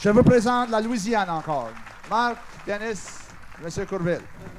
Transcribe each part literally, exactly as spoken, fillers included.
Je vous présente la Louisiane encore. Marc, Dennis, Monsieur Courville.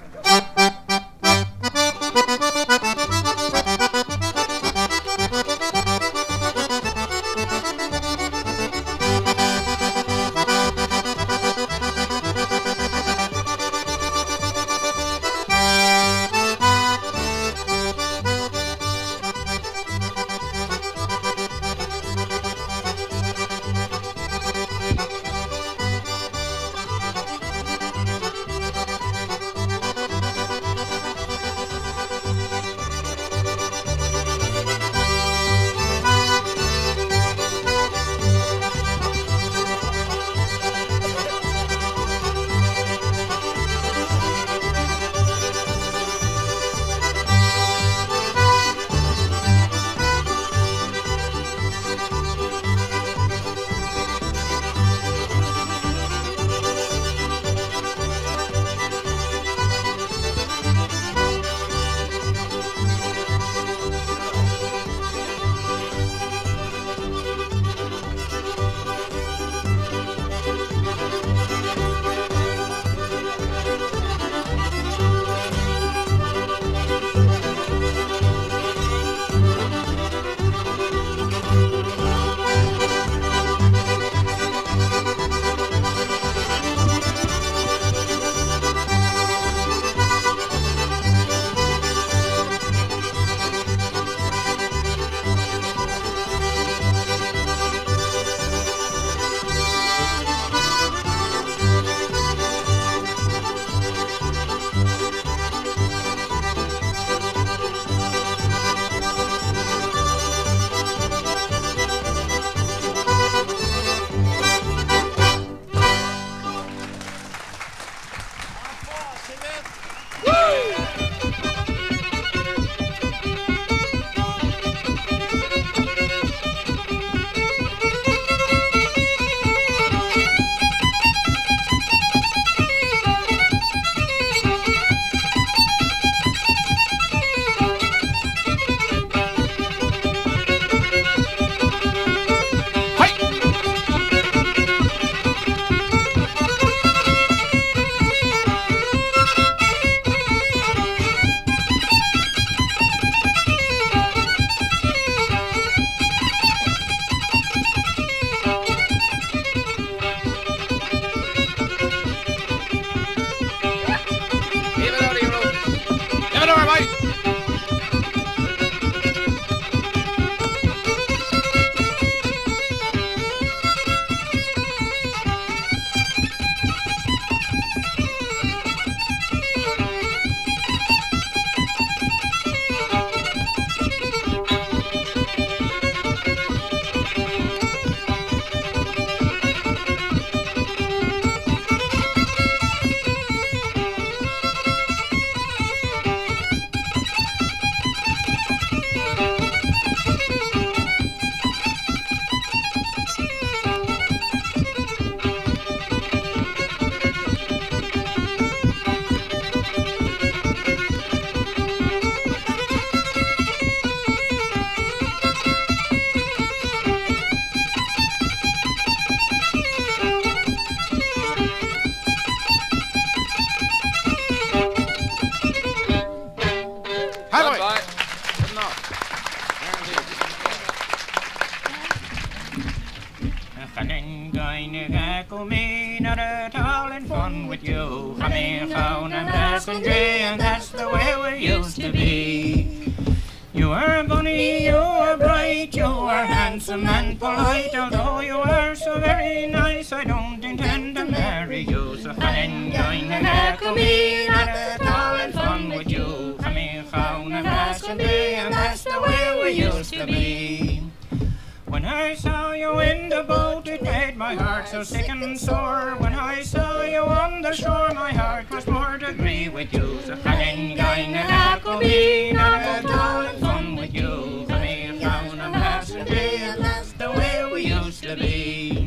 And that's the way we used to be. You are bonny, you are bright, you are handsome and polite. Although you are so very nice, I don't intend to marry you. So fun going to echo me, not at all in fun with you. Come here, phone and ask me, and that's the way we used to be. When I saw you in the boat, it made my heart so sick and sore. When I saw you on the shore, my heart was more to agree with you. So fun going to echo me, not at all in fun with you. Come here, phone and ask me, and that's the way we used to be.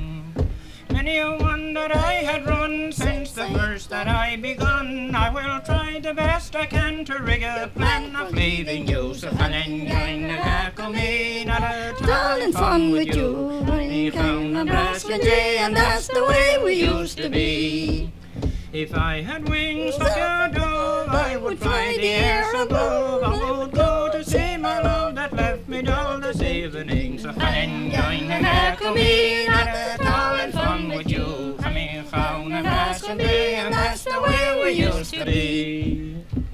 Many a one that I had run since the first that I begun. I will try the best I can to rig a plan of leaving you. So fun and going to echo me, not at all in fun with you. me from Nebraska Jay, and that's the way we used to be. If I had wings like a dove, I would fly the air above. I would go to see my love that left me dull this evening. So I'm going to Nebraska, not at all in fun with you. Coming from Nebraska Bay, and that's the way we used to be.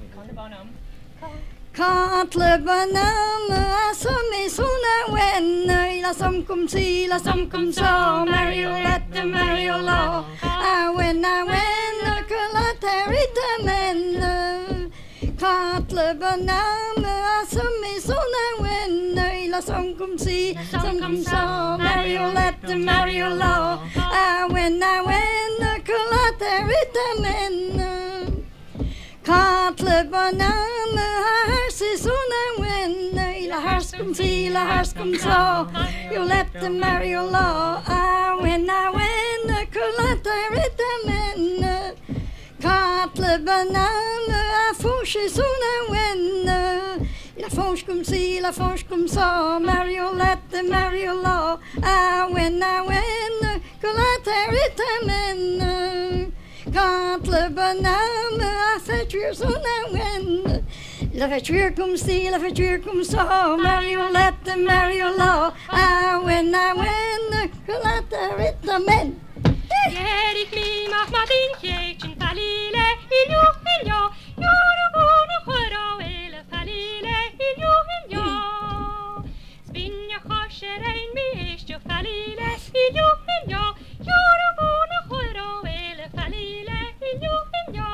Katle banana som i såna vänner, la som kom si, la som kom så, Mariolette, Mariola. I win, I win, I could carry the men. Katle banana som i såna vänner, la som kom si, som kom så, Mariolette, Mariola. I win, I win, I could carry the men. Katle banana här ser såna vänner, la härskom si, la härskom så, Violette, Mariola. I win, I win, I could let men. Katle banana här får sig såna vänner, la forskom si, la forskom så, Mariolette, Mariola. I win, I win, I could let men. Katle banana, I fetch your son and win. La fetch your come see, la fetch your come saw, Mariolette, Mariola. I win, I win, Colette, Rita men. Erik mi mag Martin Jeetje falile, iljo iljo, joro bono choro ele falile, iljo iljo. Spinja chosher ein mi estjo falile, iljo iljo, joro bono choro ele falile, iljo iljo.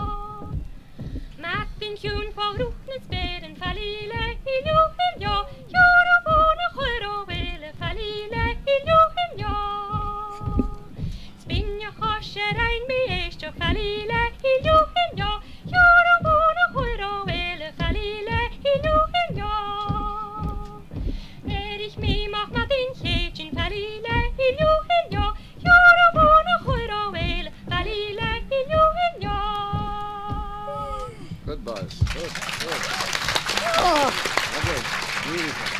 Mappin tjun på rotnets beden falile, iljo iljo, joro bono choro ele falile, iljo iljo. Spinja chosher ein mi estjo falile, iljo iljo, joro bono choro ele falile, iljo iljo. Erich mi mag Martin Jeetje falile, iljo iljo, joro bono choro ele falile, iljo iljo. Good boys. Good, good. Oh. Okay. Beautiful.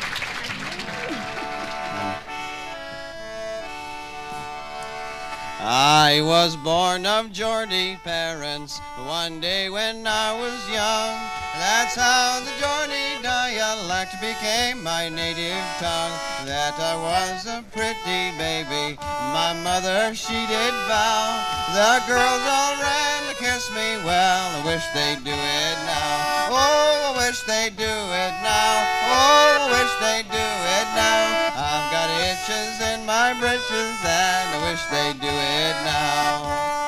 I was born of Geordie parents one day when I was young. That's how the Geordie dialect became my native tongue. That I was a pretty baby, my mother she did vow. The girls all ran to kiss me, well, I wish they'd do it now. Oh, I wish they'd do it now. Oh, I wish they'd do it now. I've got itches in my britches and I wish they'd do it now.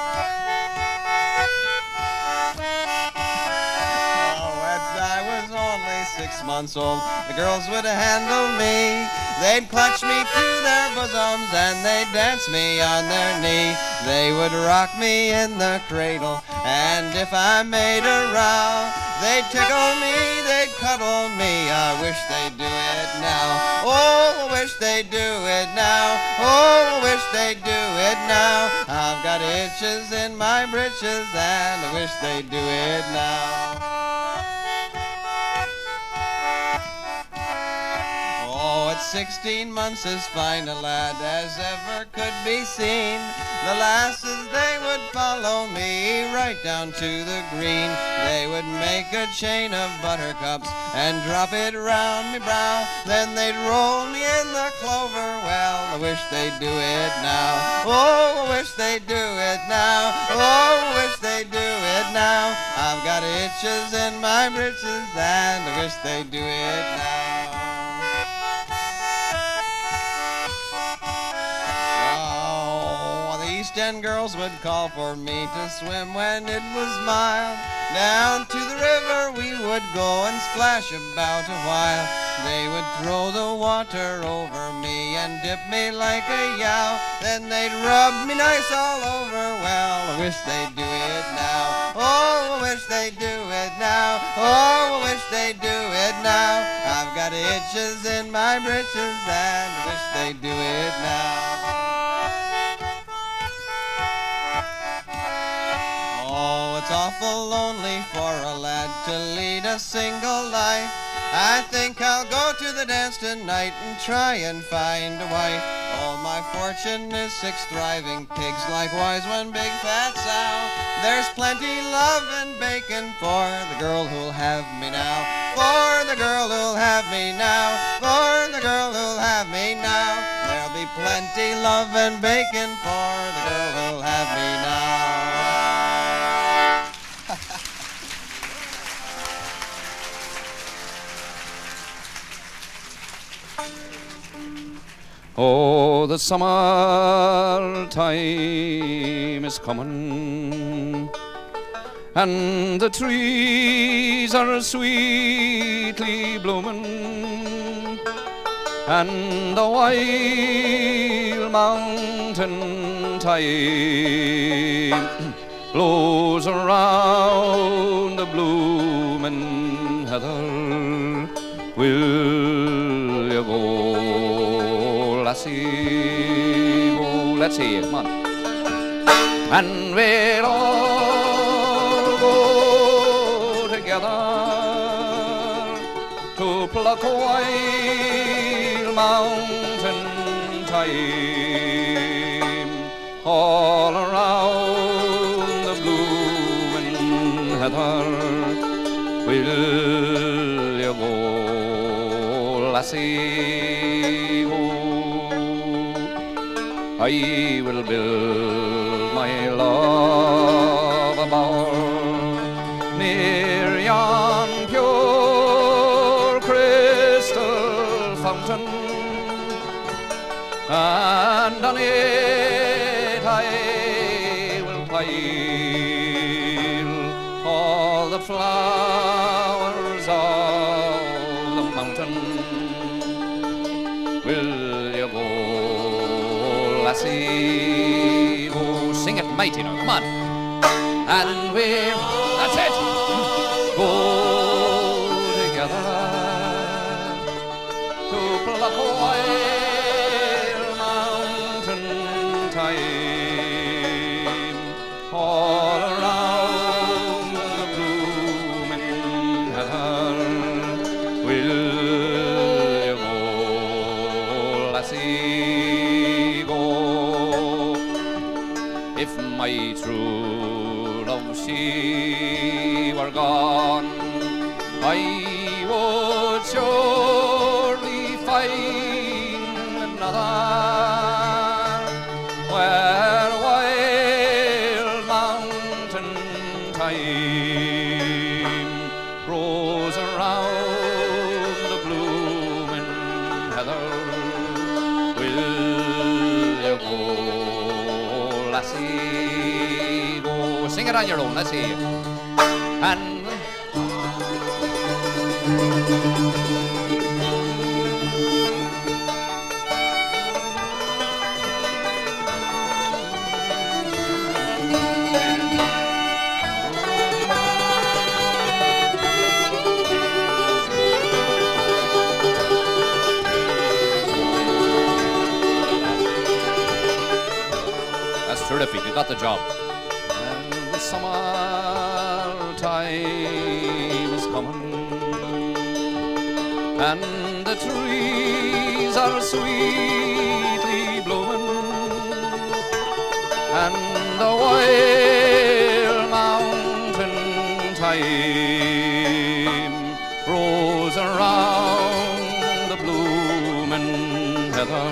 Six months old, the girls would handle me. They'd clutch me to their bosoms and they'd dance me on their knee. They would rock me in the cradle, and if I made a row, they'd tickle me, they'd cuddle me. I wish they'd do it now. Oh, I wish they'd do it now. Oh, I wish they'd do it now. I've got itches in my britches and I wish they'd do it now. Sixteen months as fine a lad as ever could be seen. The lasses, they would follow me right down to the green. They would make a chain of buttercups and drop it round me brow. Then they'd roll me in the clover, well, I wish they'd do it now. Oh, I wish they'd do it now. Oh, I wish they'd do it now. I've got itches in my britches and I wish they'd do it now. Ten girls would call for me to swim when it was mild. Down to the river we would go and splash about a while. They would throw the water over me and dip me like a yow. Then they'd rub me nice all over, well, I wish they'd do it now. Oh, I wish they'd do it now. Oh, I wish they'd do it now. I've got itches in my britches and I wish they'd do it now. It's awful lonely for a lad to lead a single life. I think I'll go to the dance tonight and try and find a wife. All my fortune is six thriving pigs, likewise one big fat sow. There's plenty love and bacon for the girl who'll have me now. For the girl who'll have me now. For the girl who'll have me now. There'll be plenty love and bacon for the girl who'll have me now. Oh, the summer time is coming, and the trees are sweetly blooming, and the wild mountain thyme blows around the blooming heather. Will you go, lassie? Oh, let's see, come on. And we'll all go together to pluck a wild mountain thyme all around the blooming heather. Will you go, lassie? Oh, I will build my love a bower near yon pure crystal fountain, and on it I will pile all the flowers of the mountain. Will you go, lassie? Oh, sing it mighty now, come on. And we'll, that's it, go together to pluck a wild mountain thyme all around the blooming heather. Will you go, lassie? Go. If my true love she were gone, I would surely find another where wild mountain thyme grows around the blooming heather. Will you go, lassie? Go. Sing it on your own, let's see. And that's terrific, you got the job. And the summer time is coming, and the trees are sweetly blooming, and the wild mountain thyme grows around the blooming heather.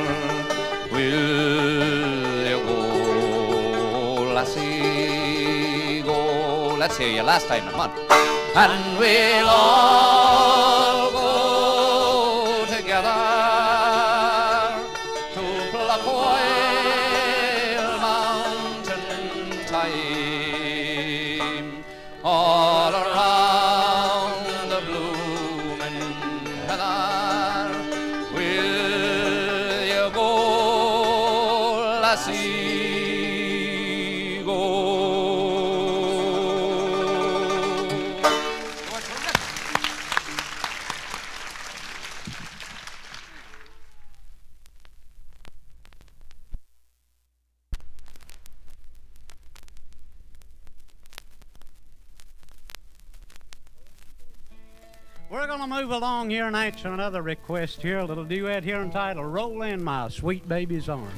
Will you go, lassie? Go. Let's hear you last time, come on. And we'll all go together to pluck a wild mountain thyme all around the blooming heather. Will you go, lassie? Go. We're going to move along here and answer another request here, a little duet here entitled Roll in My Sweet Baby's Arms.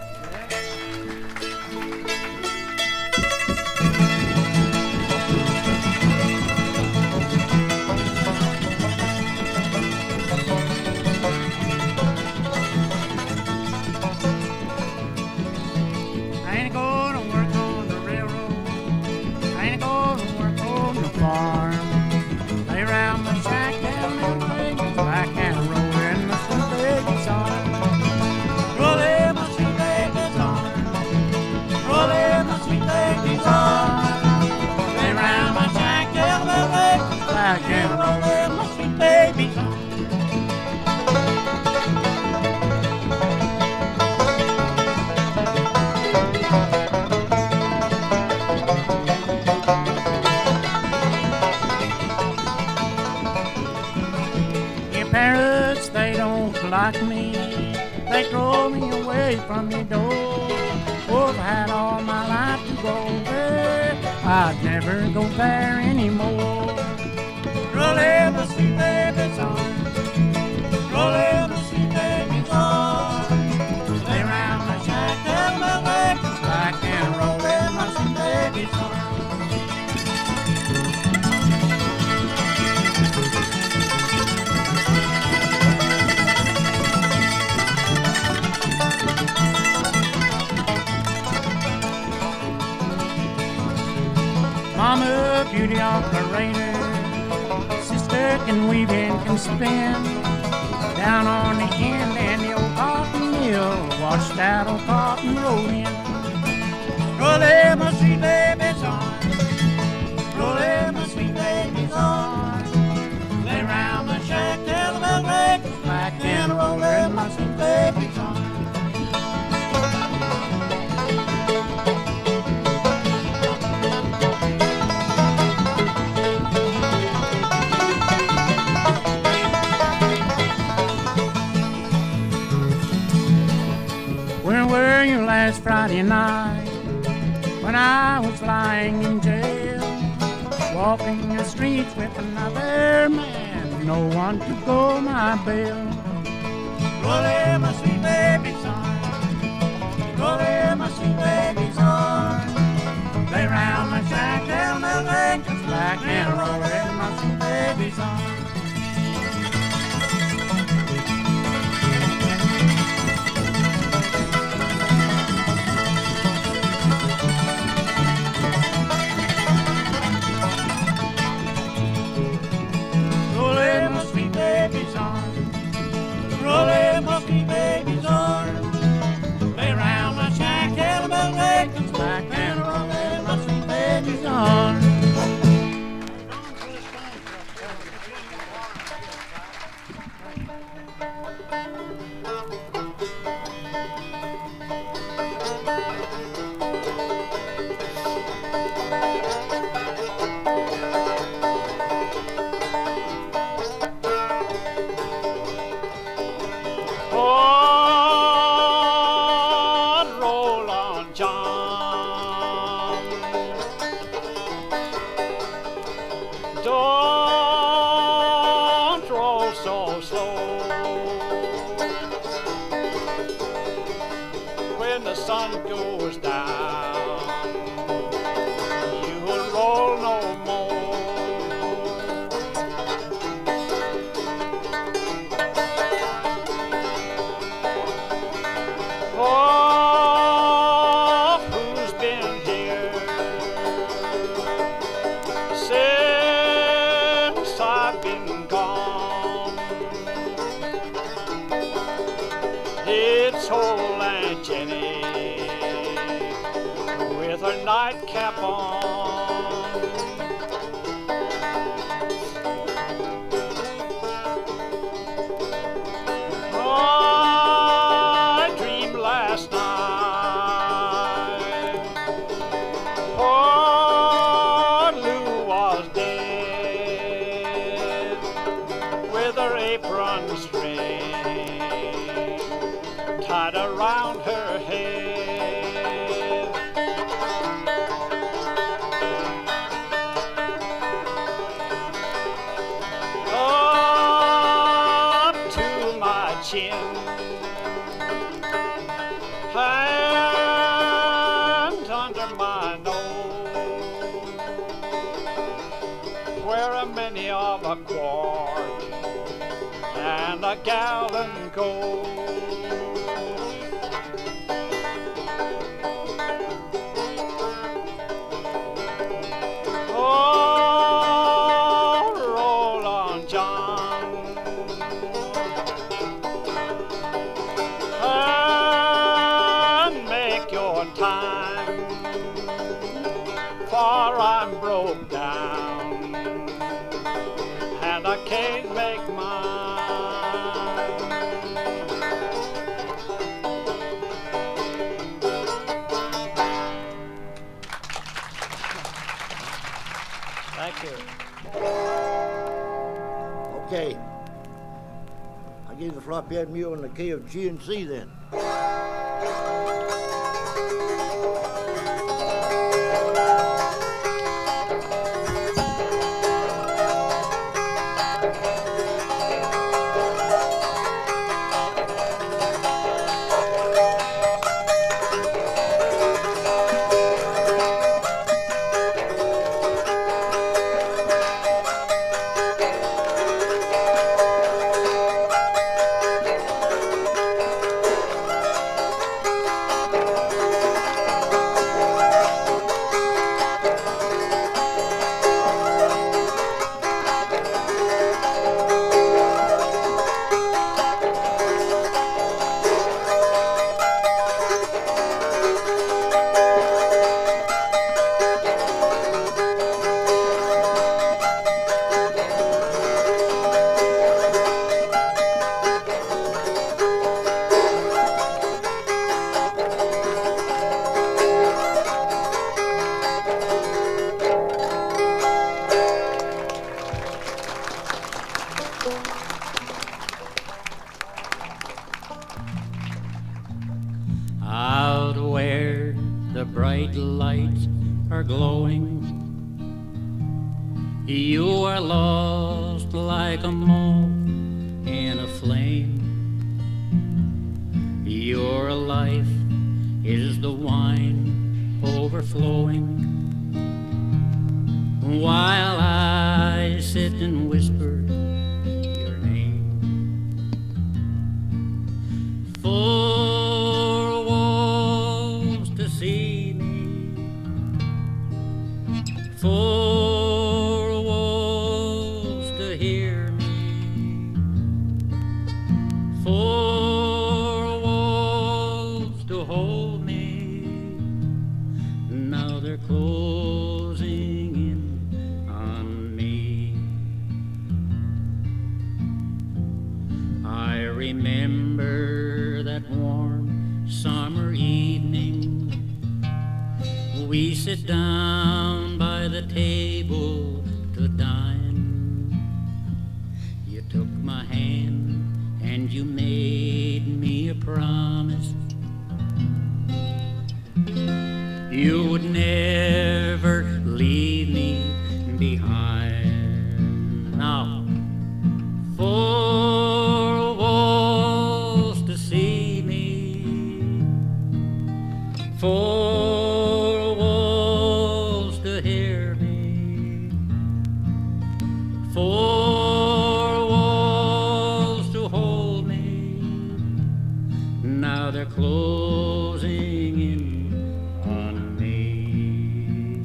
I ain't gonna work on the railroad. I ain't gonna work on the farm. Lay around my shack down in the fingers, black and roll in my sweet baby's arms. Roll in my sweet baby's arms. Roll in my sweet baby's arms. Lay around my shack down in the fingers, black and roll in my sweet baby's arms. Parents, they don't like me. They throw me away from the door. Oh, if I had all my life to go there, I'd never go there anymore. Roll in the sweet baby's arms. Roll in the sweet baby's arms. Lay around my shack till my legs is black and roll in my sweet baby's arms. Mama, beauty operator, sister can weave and can spin. Down on the end and the old cotton mill, watch that old cotton roll in. Roll in my sweet baby's arms, roll in my sweet baby's arms. Lay round my shack till the bell breaks black and roll in my sweet baby's arms. Last Friday night, when I was lying in jail, walking the streets with another man, no one to go my bail. Roll in my sweet baby's arms, roll in my sweet baby's arms. Lay round my shack till my legs is black and roll in my sweet baby's arms. Roll in my sweet baby's arms. Lay round my shack till the bell rings black and roll in my sweet baby's arms. Nightcap on. Oh, I dreamed last night poor Lou was dead with her apron string tied around her head. Oh, chin. Hands under my nose, where a many of a quart and a gallon goes. Oh, roll on, John, and make your time, for I'm broke down, and I can't make mine. Thank you. Okay. I gave the floppy-head mule in the key of G and C then. Out where the bright lights are glowing, you are lost like a moth in a flame. Your life is the wine overflowing, while I sit and whisper your name. Four walls to see me, four walls to hear me, four walls to hold me. Now they're closing in on me. I remember that warm summer evening. We sit down by the table to dine. You took my hand and you made me a promise. You would never leave me behind. Now, four walls to see me, four walls to hear me, four walls to hold me. Now they're closing in on me.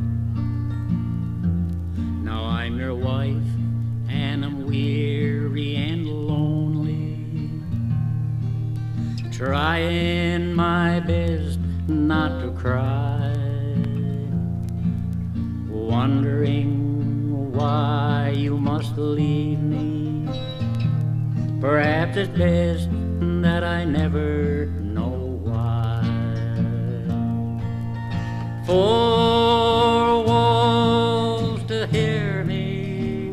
Now I'm your wife and I'm weary and lonely, trying my best not to cry, wondering why you must leave me. Perhaps it's best that I never know why. Four walls to hear me,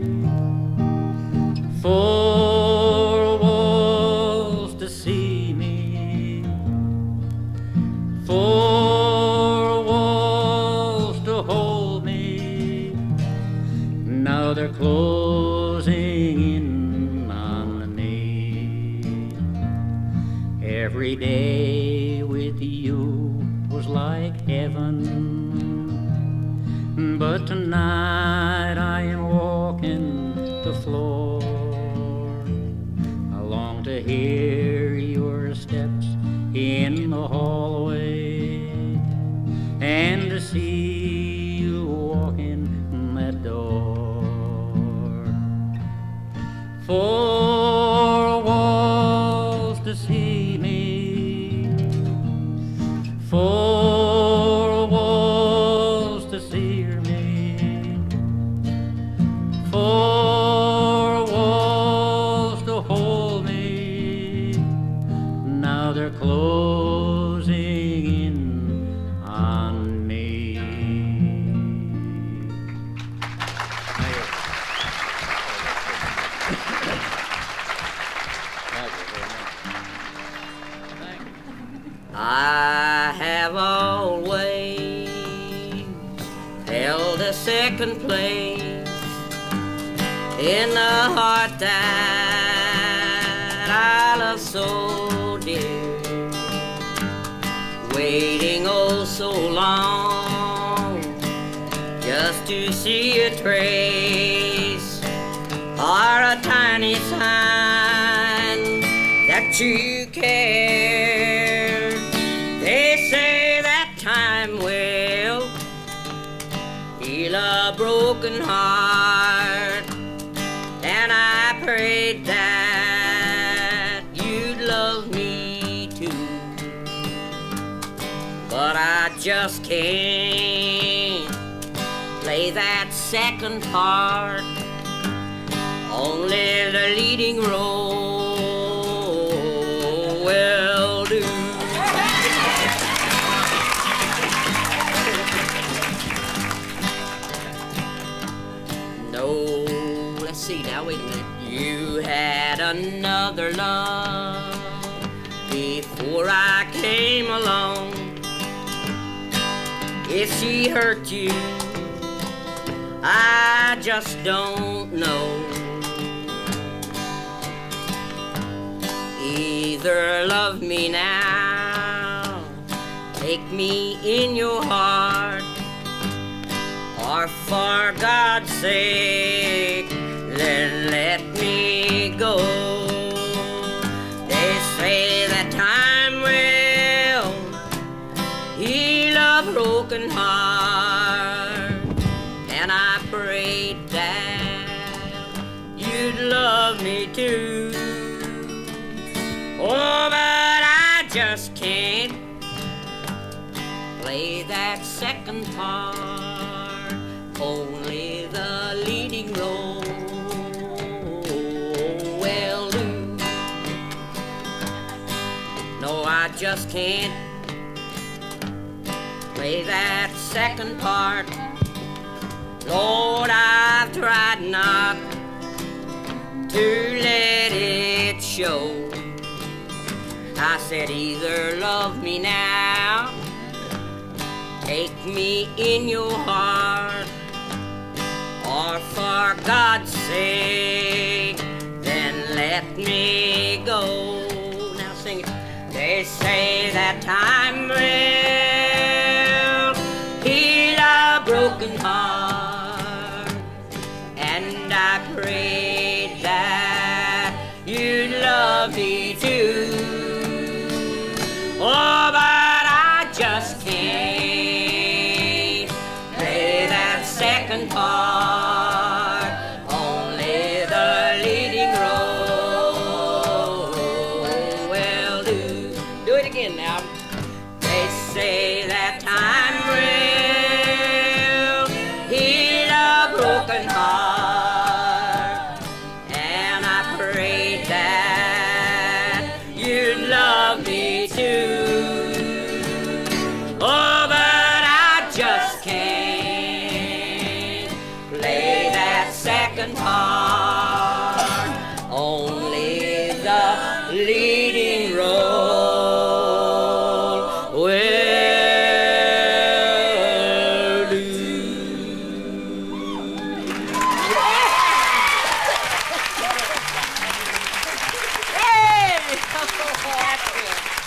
four walls to see me, four walls to hold me. Now they're closing in on me. Every day with you was like heaven, but tonight I am walking the floor. I long to hear your steps in the hallway and to see you walk in that door. Four walls to see me, four walls to hear me, four walls to hold me. Now they're closing in on me. I have always held a second place in the heart that I love so dear, waiting oh so long just to see a trace or a tiny sign that you care. They say that time will heal a broken heart, and I prayed that you'd love me too, but I just can't play that second part, only the leading role will do. No, let's see now, wait a minute. You had another love before I came along. If she hurt you, I just don't know. Either love me now, take me in your heart, or for God's sake, then let me go. They say that time will heal a broken heart, and I prayed that you'd love me too. Oh, but I just can't play that second part, only the leading role will do. No, I just can't play that second part. Lord, I've tried not to let it show. I said either love me now, take me in your heart, or for God's sake, then let me go. Now sing it. They say that time will heal a broken heart, and I prayed that you'd love me too. Oh, but I just can't play that second part, only the leading role will do. Do it again now. They say that time will heal a broken heart, and I prayed that you'd love me too. Oh, but I just can't play that second part, only the leading role will do. Hey! That's good.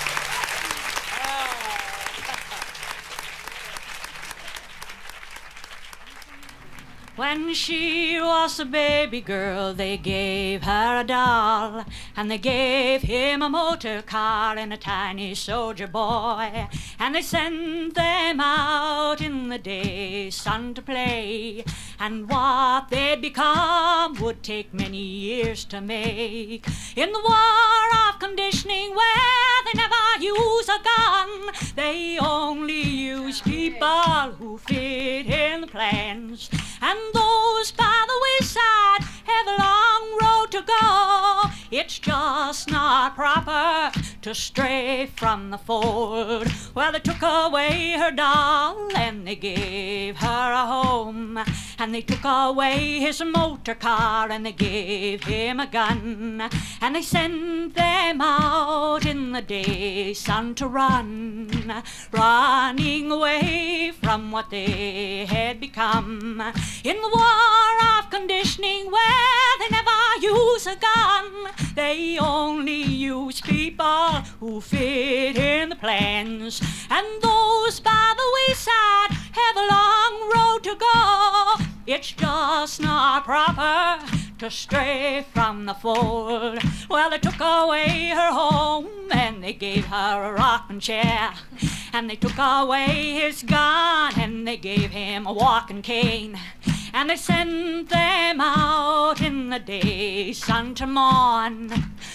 When she was a baby girl, they gave her a doll, and they gave him a motor car and a tiny soldier boy, and they sent them out in the day sun to play, and what they'd become would take many years to make. In the war of conditioning, where they never use a gun, they only use people who fit in the plans. And those by the wayside have a long road to go. It's just not proper to stray from the fold. Well, they took away her doll and they gave her a home, and they took away his motor car and they gave him a gun, and they sent them out in the day sun to run, running away from what they had become. In the war of conditioning, where they never use a gun, they only use people who fit in the plans. And those by the wayside have a long road to go. It's just not proper to stray from the fold. Well, they took away her home and they gave her a rocking chair, and they took away his gun and they gave him a walking cane, and they sent them out in the day sun to mourn,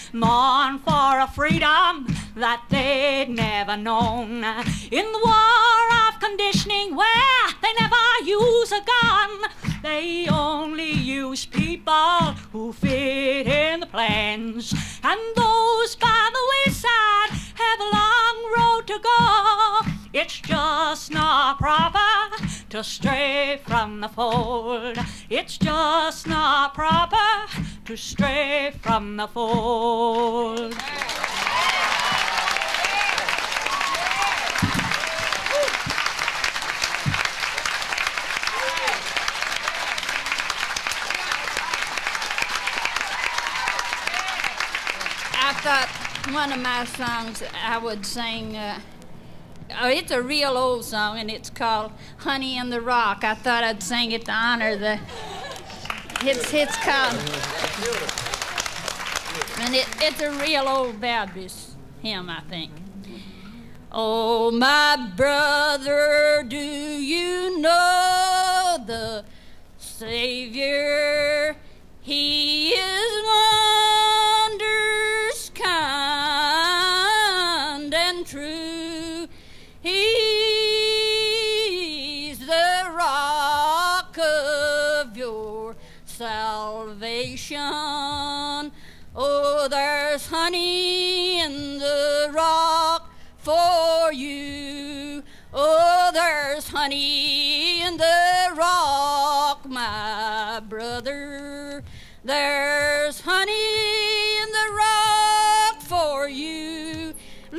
mourn for a freedom that they'd never known. In the war of conditioning, where they never use a gun, they only use people who fit in the plans. And those by the wayside have a long road to go. It's just not proper to stray from the fold. It's just not proper to stray from the fold. I thought one of my songs I would sing, uh, oh, it's a real old song, and it's called Honey in the Rock. I thought I'd sing it to honor the, it's, it's called, and it, it's a real old Baptist hymn, I think. Oh, my brother, do you know the Savior? He is wonders kind and true. He's the rock of your salvation. Oh, there's honey in the rock for you. Oh, there's honey in the rock, my brother. There's honey in the rock for you.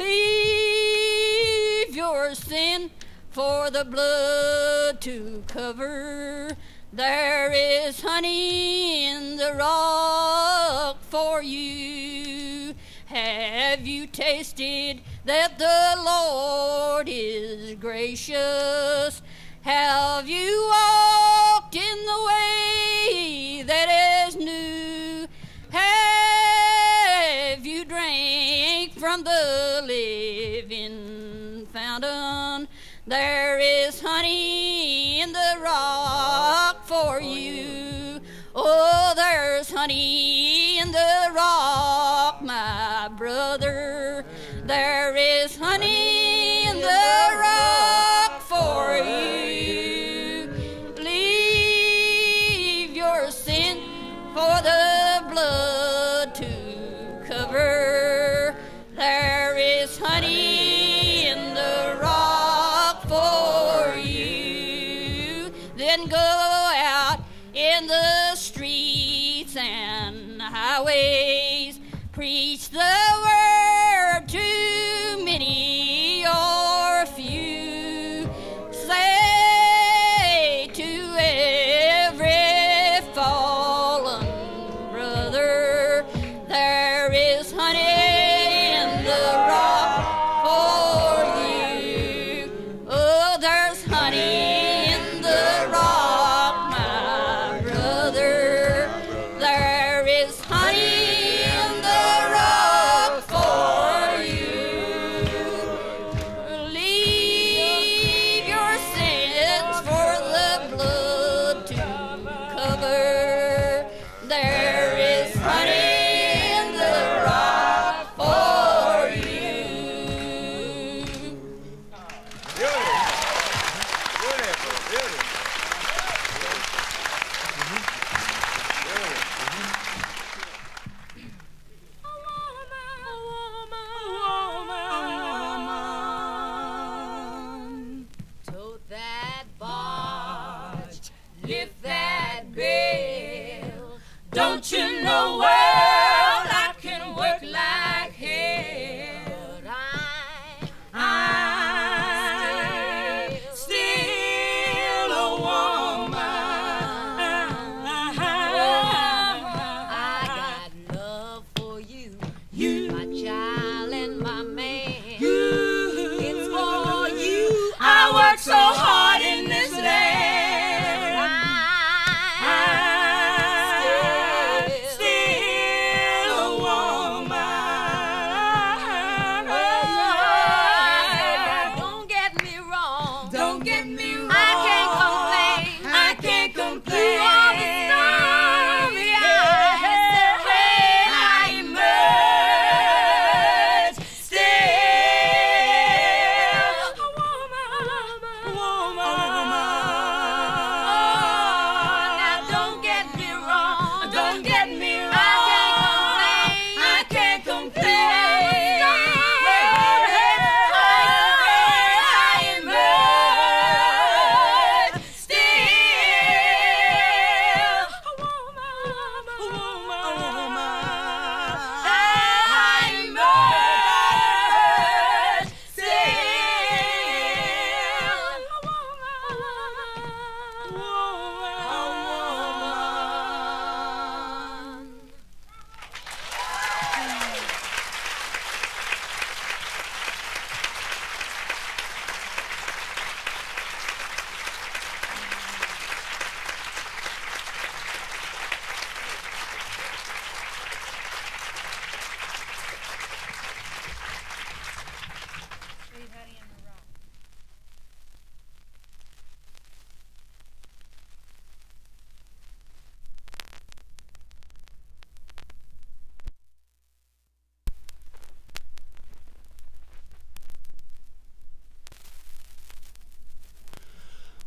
Leave your sin for the blood to cover. There is honey in the rock for you. Have you tasted that the Lord is gracious? Have you walked in the way that is new? Have you drank from the living fountain? There is honey in the rock for you. Oh, there's honey in the rock, my brother. There is honey in the rock for you. Leave your sin for the blood to cover. There is honey in the rock for you. Then go out in the streets and highways, preach the word to many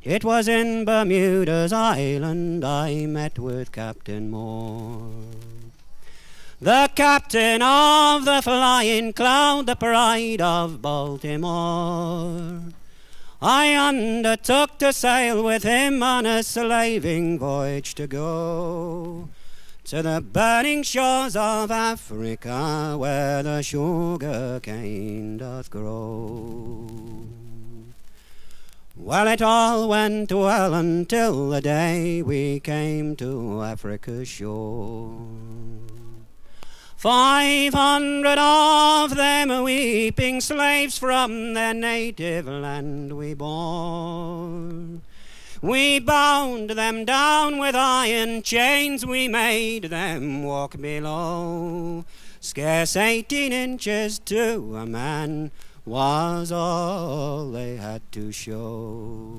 It was in Bermuda's Island I met with Captain Moore, the captain of the Flying Cloud, the pride of Baltimore. I undertook to sail with him on a slaving voyage to go to the burning shores of Africa, where the sugar cane doth grow. Well, it all went well until the day we came to Africa's shore. Five hundred of them weeping slaves from their native land we bore. We bound them down with iron chains, we made them walk below. Scarce eighteen inches to a man was all they had to show.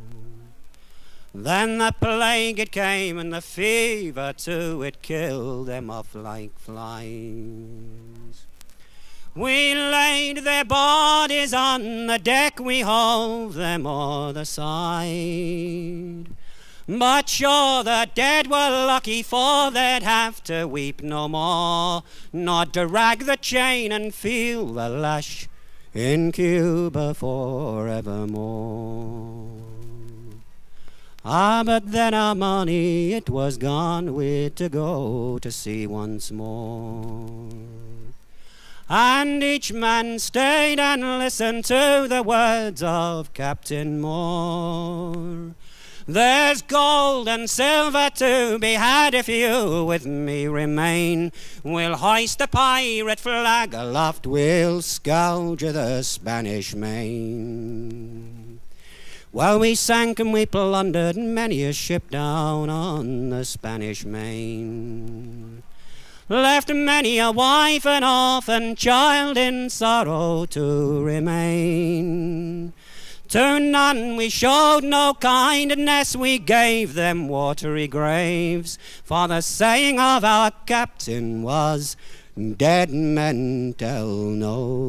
Then the plague it came and the fever too, it killed them off like flies. We laid their bodies on the deck, we hove them o'er the side. But sure the dead were lucky, for they'd have to weep no more, nor drag the chain and feel the lash in Cuba forevermore. Ah, but then our money, it was gone, we'd to go to sea once more. And each man stayed and listened to the words of Captain Moore. There's gold and silver to be had if you with me remain. We'll hoist the pirate flag aloft, we'll scourge the Spanish Main. Well, we sank and we plundered many a ship down on the Spanish Main. Left many a wife and orphan child in sorrow to remain. To none we showed no kindness, we gave them watery graves, for the saying of our captain was, dead men tell no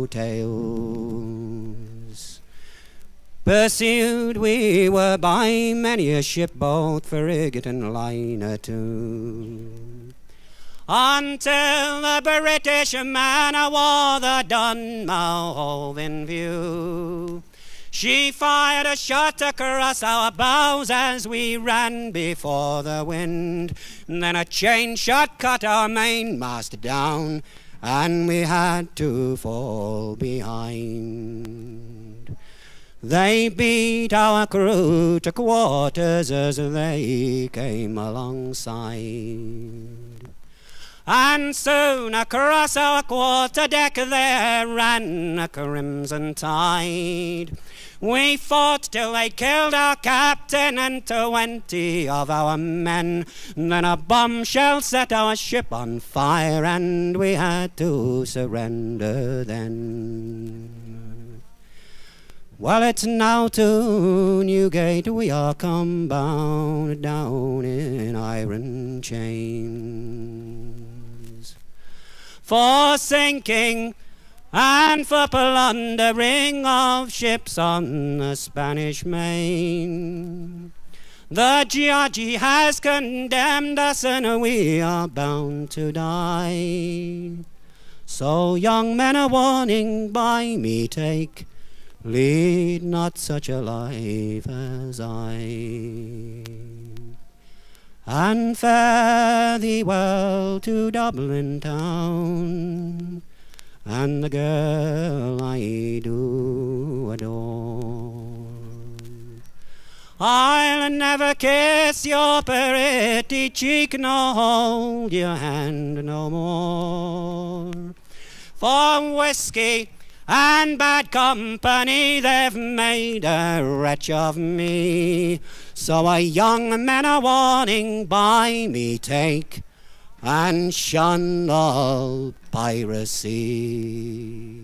tales. Pursued we were by many a ship, both frigate and liner too, until the British man o' war, the Dunmow, hove in view. She fired a shot across our bows as we ran before the wind. Then a chain shot cut our mainmast down, and we had to fall behind. They beat our crew to quarters as they came alongside, and soon across our quarter deck there ran a crimson tide. We fought till they killed our captain and twenty of our men. Then a bombshell set our ship on fire, and we had to surrender then. Well, it's now to Newgate we are come bound, down in iron chains, for sinking and for plundering of ships on the Spanish Main. The judge has condemned us and we are bound to die. So young men a warning by me take, lead not such a life as I. And fare thee well to Dublin town, and the girl I do adore. I'll never kiss your pretty cheek, nor hold your hand no more. For whiskey and bad company, they've made a wretch of me. So a young man a warning by me take, and shun all piracy.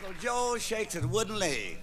Uncle Joe shakes his wooden leg.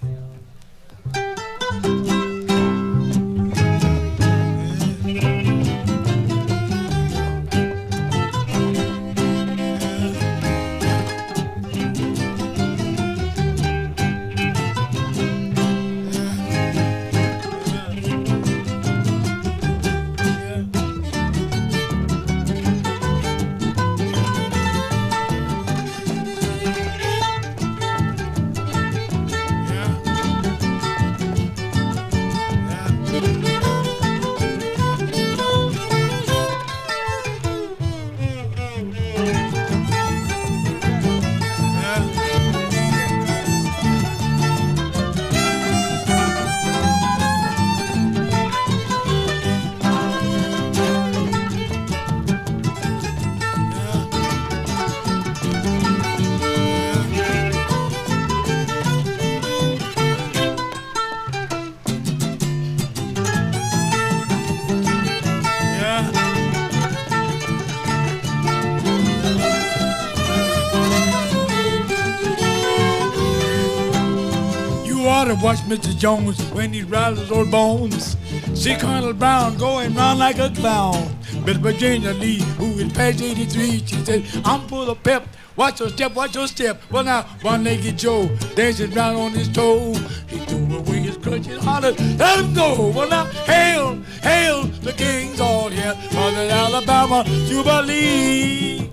Watch Mister Jones when he rattles old bones. See Colonel Brown going round like a clown. Miss Virginia Lee, who is past eighty-three, she said, I'm full of pep. Watch your step, watch your step. Well now, one-legged Joe dancing round on his toe. He threw away his crutch and hollered, let him go. Well now, hail, hail, the king's all here for the Alabama Jubilee.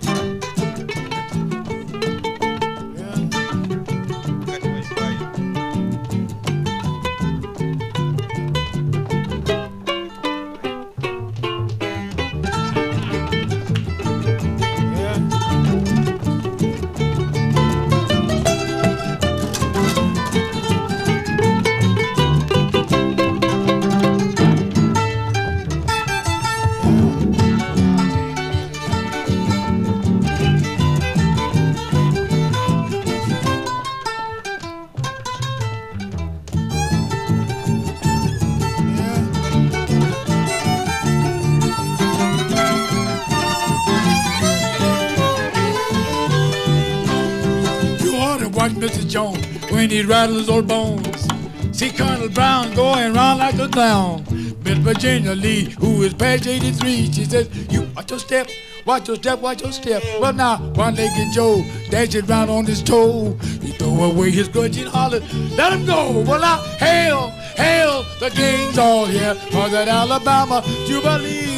Mister Jones when he rattles old bones. See Colonel Brown going round like a clown. Miss Virginia Lee, who is past eighty-three, she says, you watch your step, watch your step, watch your step. Well now, one-legged Joe dancing round on his toe. He threw away his grudge and hollered, let him go. Well now, hail, hail, the king's all here for that Alabama Jubilee.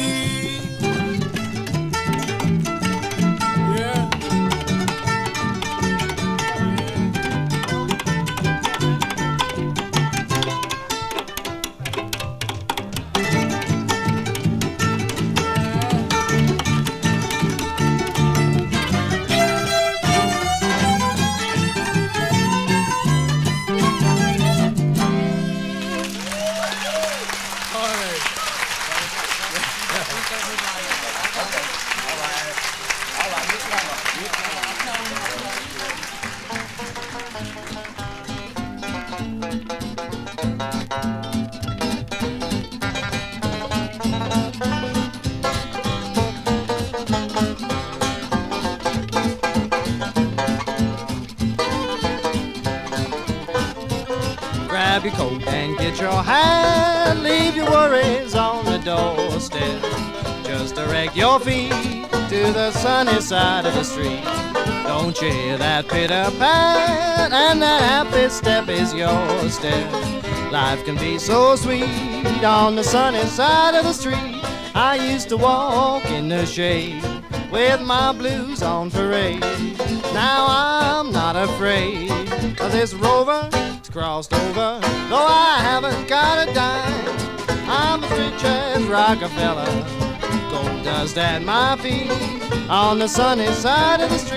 Grab your coat and get your hat. Leave your worries on the doorstep. Just direct your feet to the sunny side of the street. Don't you hear that pitter-pat? And that happy step is your step. Life can be so sweet on the sunny side of the street. I used to walk in the shade with my blues on parade. Now I'm not afraid, 'cause this rover crossed over, though I haven't got a dime. I'm as rich as Rockefeller, gold dust at my feet, on the sunny side of the street.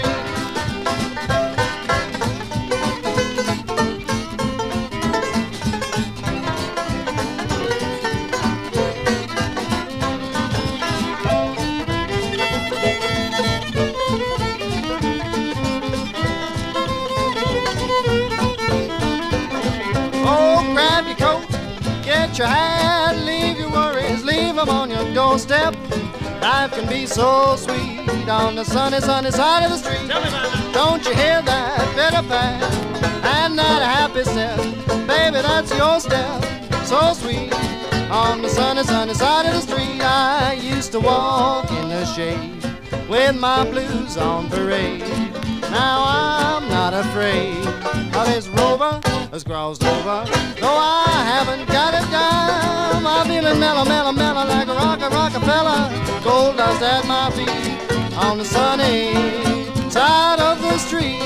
Get your hat, leave your worries, leave them on your doorstep. Life can be so sweet on the sunny, sunny side of the street. Don't you hear that pitter-pat? in that happy step. Baby, that's your step, so sweet. On the sunny, sunny side of the street, I used to walk in the shade with my blues on parade. Now I'm not afraid of this rover that's crossed over. Though I haven't got a dime, I'm feeling mellow, mellow, mellow like a rocker, Rockefeller. Gold dust at my feet on the sunny side of the street.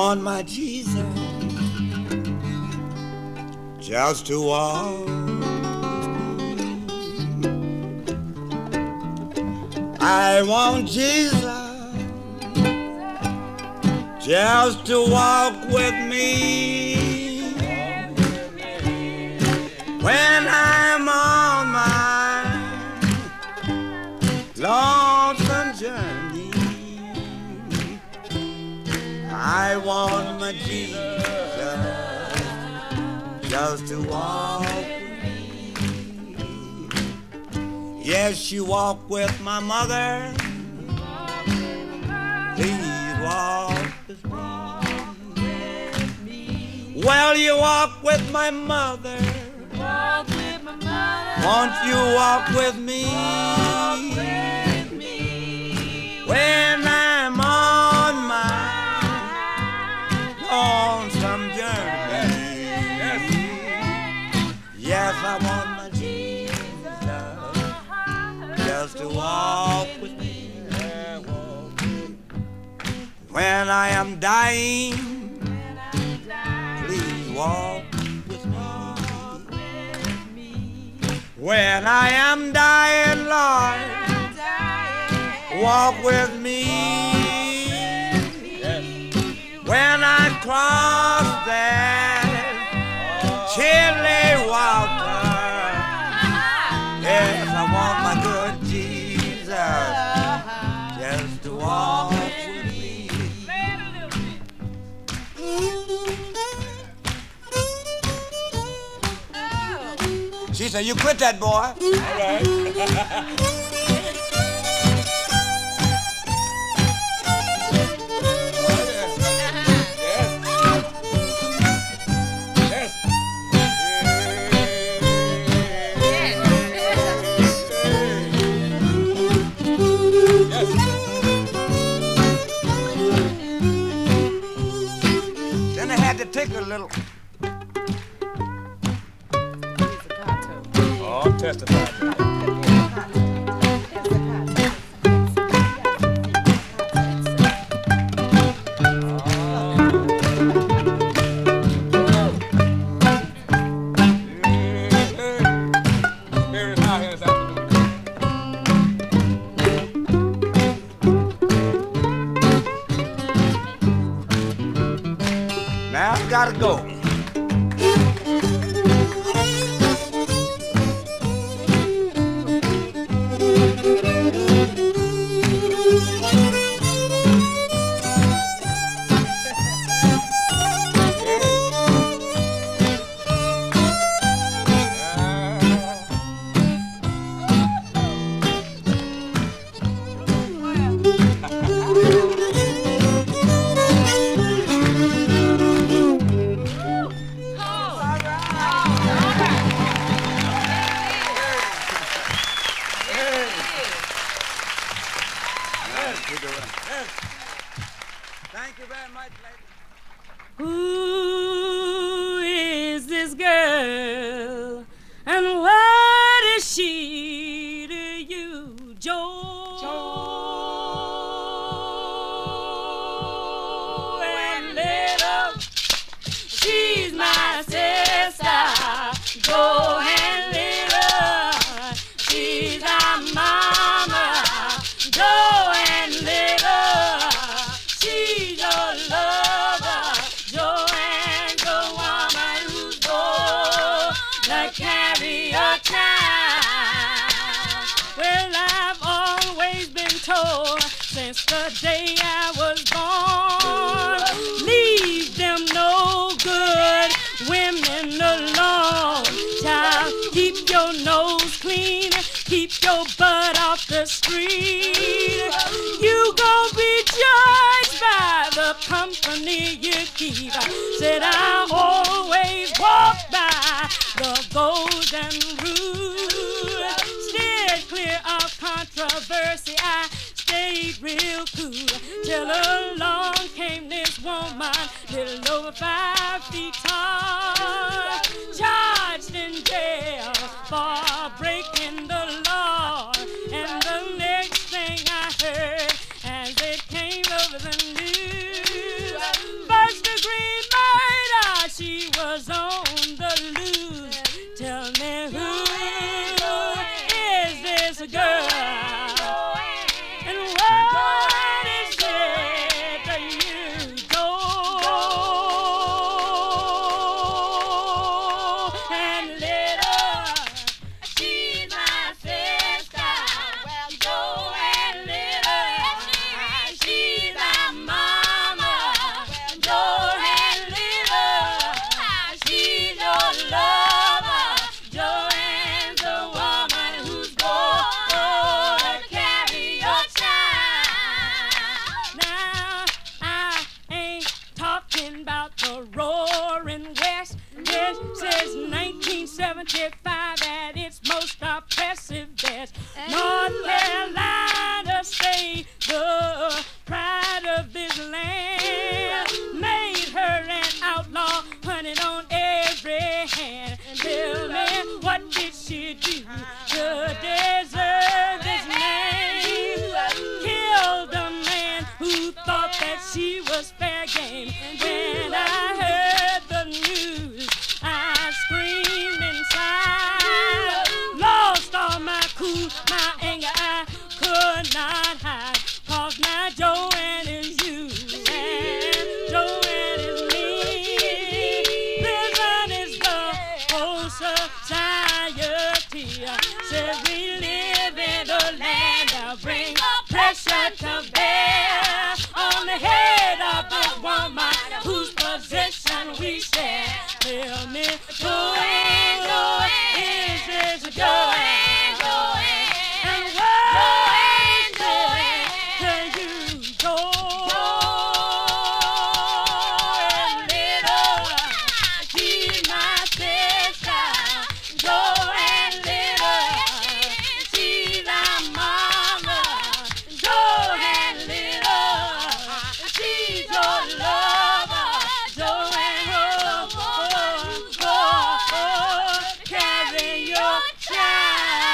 want my Jesus just to walk. I want Jesus just to walk with me when I'm on my lonesome journey. I want my Jesus just to walk with me. Yes, you walk with my mother. Please walk with me. Well, you walk with my mother. Walk with my mother. Won't you walk with me? Walk with me. When I'm on my lonesome journey. Yes, I want my Jesus just to walk with me. When I am dying, please walk with me. When I am dying, Lord, walk with me. When I cross that chilly water, yes, I want my good Jesus just to walk with me. She said, you quit that, boy. All right. Then I had to take a little. Oh, testify. Now I've got to go. Thank you very much, ladies. Who is this girl and what is she to you, Joe? Joe and little, she's my sister. Joe and little, she's our mama. Joe and little, she's your lover. Joanne's a woman who's gonna carry your child. Well, I've always been told since the day I was born, leave them no good women alone. Child, keep your nose clean, keep your butt off the street. You gon' be judged by the company you keep. Said I always walk by the golden rule. Steered clear of controversy, I stayed real cool. Till along came this woman, little over five feet tall, charged in jail for breaking the law. And the next thing I heard as it came over the news, first girl. And what is it that you go and let her? She's my sister. Well, go and let her. She's my mama. Well, go and let her. She's your lover. Joanne's the woman who's gonna carry your child. Now, I ain't talking about the roaring West. This is nineteen seventy-five at its most oppressive best. North Carolina State, the pride of this land, made her an outlaw, hunted on every hand. Tell me, what did she do to deserve this name? Killed a man who thought that she was fair game. When I heard the news, I screamed inside, lost all my cool, my anger I could not hide. Cause now Joanne is you and Joanne is me. Prison is the whole society. Says we live in a land that brings pressure to bear on the head of the woman whose position we share. Tell me, Joanne, Joanne, is this Joanne, Joanne, and what, Joanne, can you go and let her? She's my sister. Go and let her. She's our mama. Go and let her. She's your lover. Joanne, oh, oh, oh, oh, carry your child.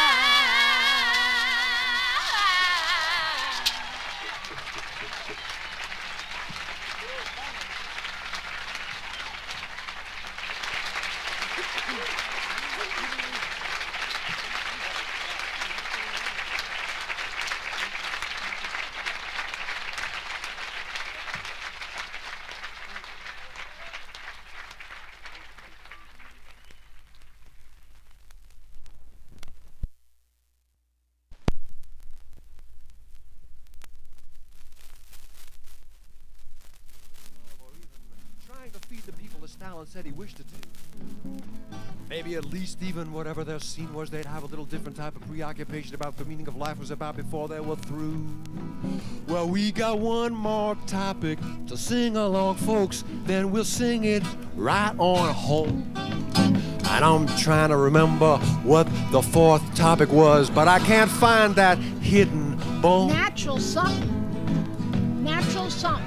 Trying to feed the people as Stalin said he wished to do. Maybe at least even whatever their scene was, they'd have a little different type of preoccupation about the meaning of life was about before they were through. Well, we got one more topic to sing along, folks, then we'll sing it right on home. And I'm trying to remember what the fourth topic was, but I can't find that hidden bone. Natural something. Natural something.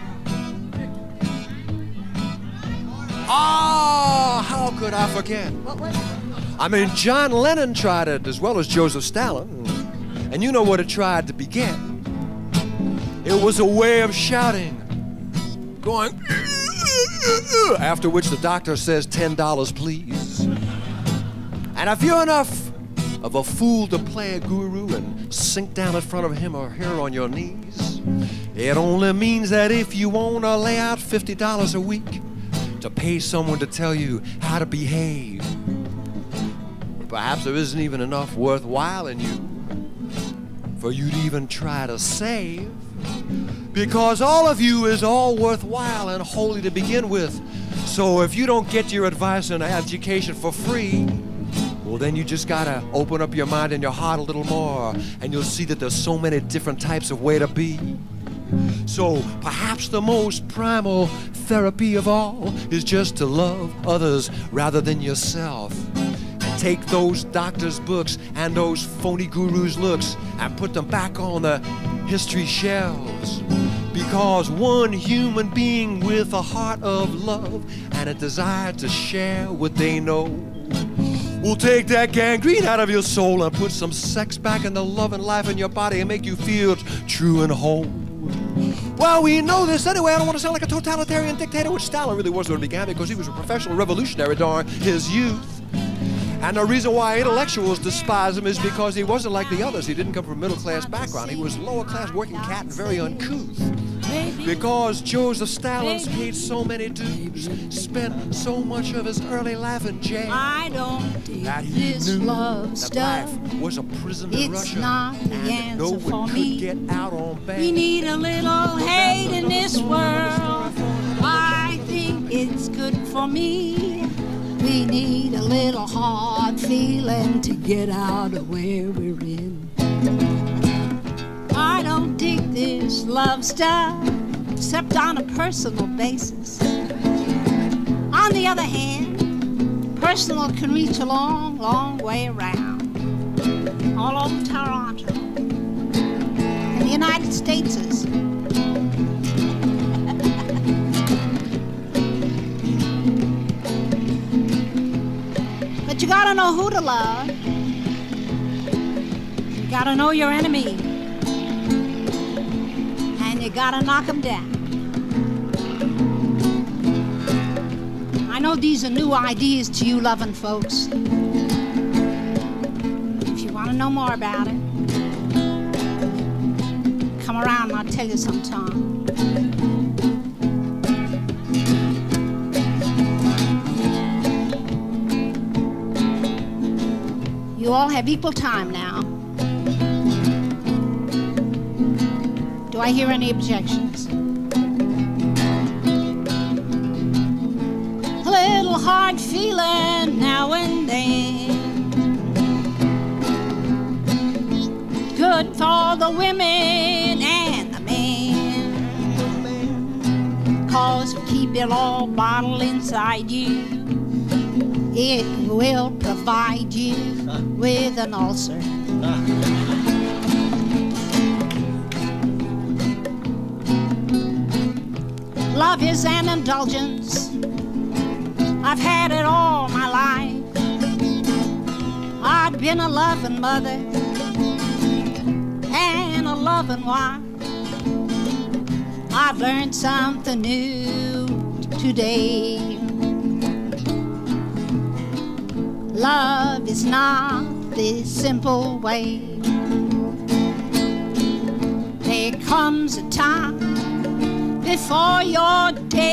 Oh, how could I forget? What was it? I mean, John Lennon tried it as well as Joseph Stalin. And you know what it tried to beget. It was a way of shouting, going, after which the doctor says ten dollars please. And if you're enough of a fool to play a guru and sink down in front of him or her on your knees, it only means that if you want to lay out fifty dollars a week to pay someone to tell you how to behave, perhaps there isn't even enough worthwhile in you for you to even try to save, because all of you is all worthwhile and holy to begin with. So if you don't get your advice and education for free, well, then you just gotta open up your mind and your heart a little more, and you'll see that there's so many different types of way to be. So perhaps the most primal therapy of all is just to love others rather than yourself. And take those doctors' books and those phony gurus' looks and put them back on the history shelves. Because one human being with a heart of love and a desire to share what they know will take that gangrene out of your soul and put some sex back in the love and life in your body and make you feel true and whole. Well, we know this anyway. I don't want to sound like a totalitarian dictator, which Stalin really was when it began, because he was a professional revolutionary during his youth. And the reason why intellectuals despise him is because he wasn't like the others. He didn't come from a middle-class background. He was lower-class working cat and very uncouth. Because Joseph Stalin paid so many dues, spent so much of his early life in jail, I don't think that he this knew love that stuff. life was a prison in It's Russia, not the and answer no for one me. could get out on bail. We need a little hate in this world. I think it's good for me. We need a little hard feeling to get out of where we're in. I don't dig this love stuff, except on a personal basis. On the other hand, personal can reach a long, long way around. All over Toronto. And the United States is. But you gotta know who to love. You gotta know your enemy. And you gotta knock them down. I know these are new ideas to you loving folks. If you want to know more about it, come around and I'll tell you sometime. You all have equal time now. Do I hear any objections? A little hard feeling now and then. Good for the women and the men. 'Cause we keep it all bottled inside you. It will provide you with an ulcer. Love is an indulgence. I've had it all my life. I've been a loving mother and a loving wife. I've learned something new today. Love is not this simple way. There comes a time before your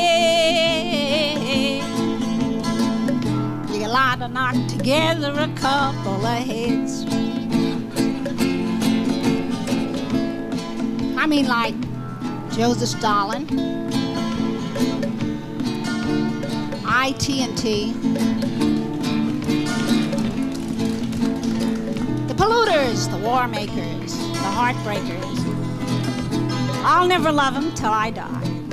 day. You got to knock together a couple of heads. I mean, like Joseph Stalin, I T and T, the polluters, the war makers, the heartbreakers. I'll never love them till I die.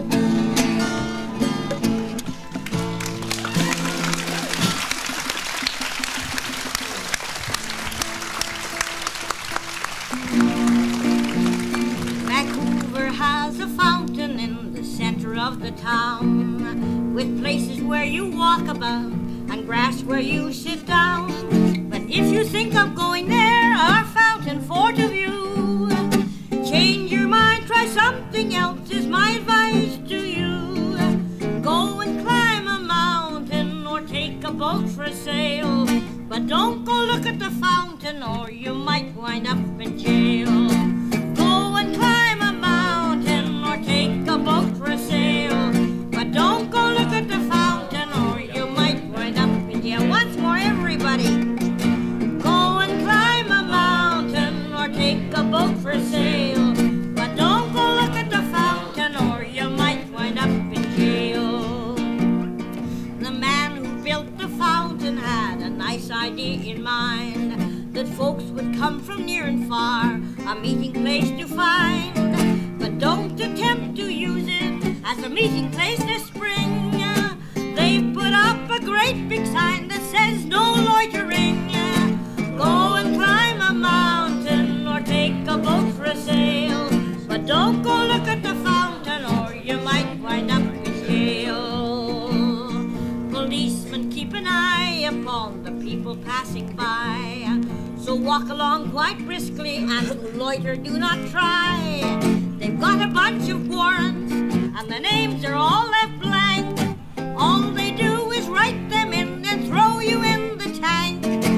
Vancouver has a fountain in the center of the town, with places where you walk about and grass where you sit down. But if you think of going there, our fountain for to view, change your mind, try something else is my advice to you. Go and climb a mountain or take a boat for a sail, but don't go look at the fountain or you might wind up in jail. Go and climb a mountain or take a boat for a sail, but don't go look at the fountain or you might wind up in jail. Once more, everybody. Go and climb a mountain or take a boat for a sail, but don't go look at the fountain or you might wind up in jail. The man who built the fountain had a nice idea in mind, that folks would come from near and far, a meeting place to find. But don't attempt to use it as a meeting place this spring. They've put up a great big sign that says no loitering. Go and climb a mountain or take a boat for a sail, but don't go look at the fountain or you might wind up in jail. Policemen keep an eye upon the people passing by, so walk along quite briskly and loiter, do not try. They've got a bunch of warrants and the names are all left blank. All they do is write them in and throw you in the tank.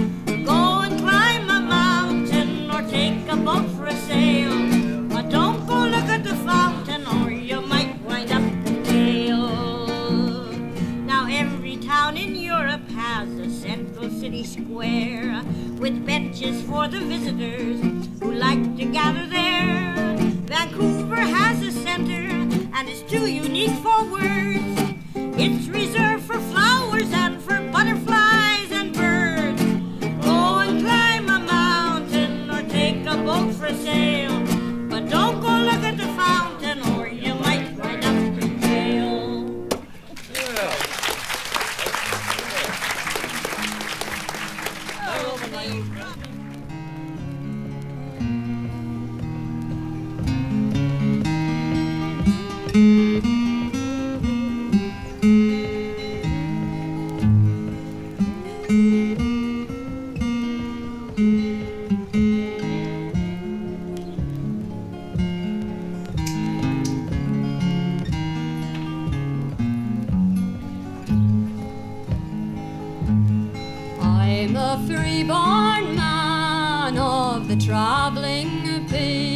visitors who like to gather there. Vancouver has a center and it's too unique for words. It's reserved for flowers and for butterflies and birds. Go and climb a mountain or take a boat for a sail, but don't go look at the fountain or you might wind up in jail. Yeah. I'm a free-born man of the traveling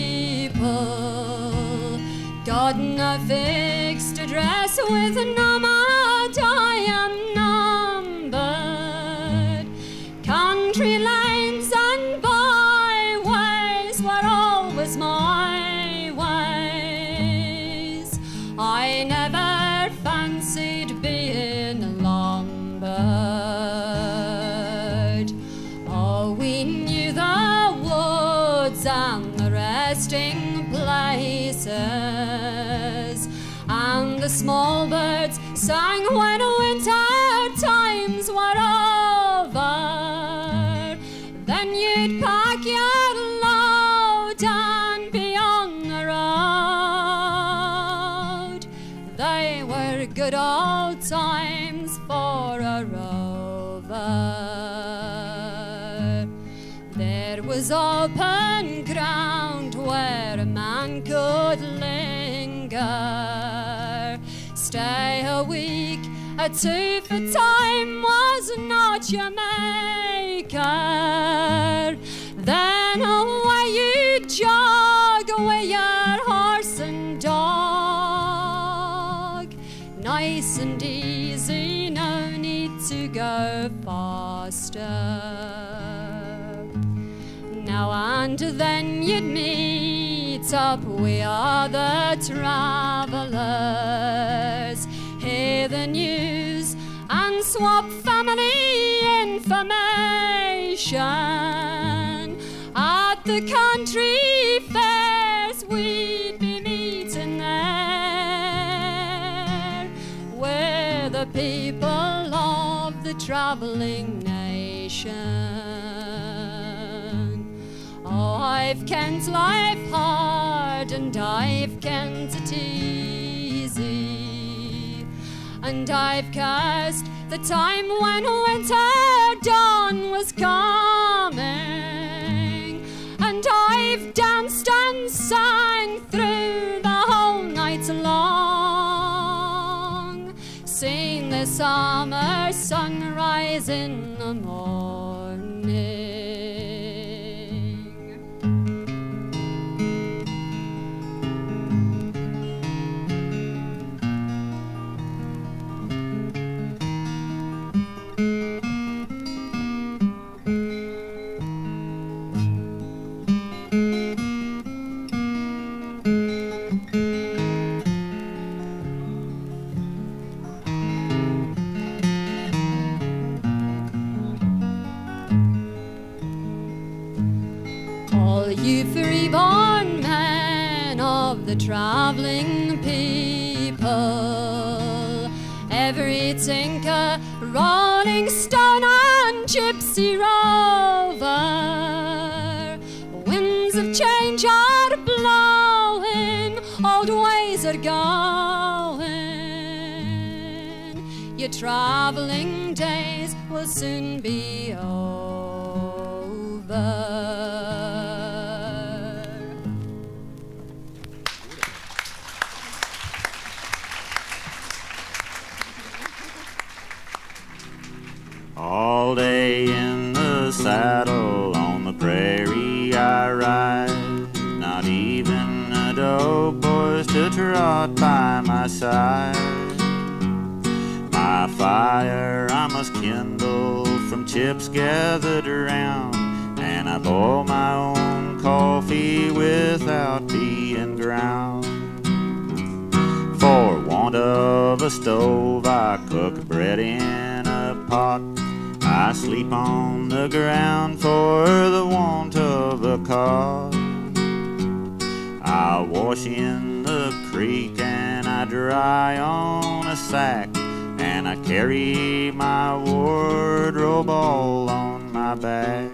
people, got a fixed address with a nomad I am numbered. Country lanes and byways were always my ways. I never fancied being lumbered. Oh, we knew the woods and the resting places, and the small birds sang when winter times were over. Then you'd pack your load and be on the road. They were good old times for a rover. There was open ground where a man could linger, stay a week, a two for time was not your maker. Then away you jog, away your horse and dog, nice and easy, no need to go faster. Now and then you'd meet up with other travelers, hear the news and swap family information. At the country fairs we'd be meeting there, with the people of the traveling nation. Oh, I've kent life hard and I've kent it easy, and I've cursed the time when winter dawn was coming, and I've danced and sang through the whole night long, seen the summer sunrise in the morning. All you free-born men of the traveling people, every tinker, rolling stone and gypsy rover, winds of change are blowing, old ways are going, your traveling days will soon be over. All day in the saddle on the prairie I ride, not even a dope boy's to trot by my side. My fire I must kindle from chips gathered around, and I pour my own coffee without being ground. For want of a stove, I cook bread in a pot. I sleep on the ground for the want of a cot. I wash in the creek and I dry on a sack, and I carry my wardrobe all on my back.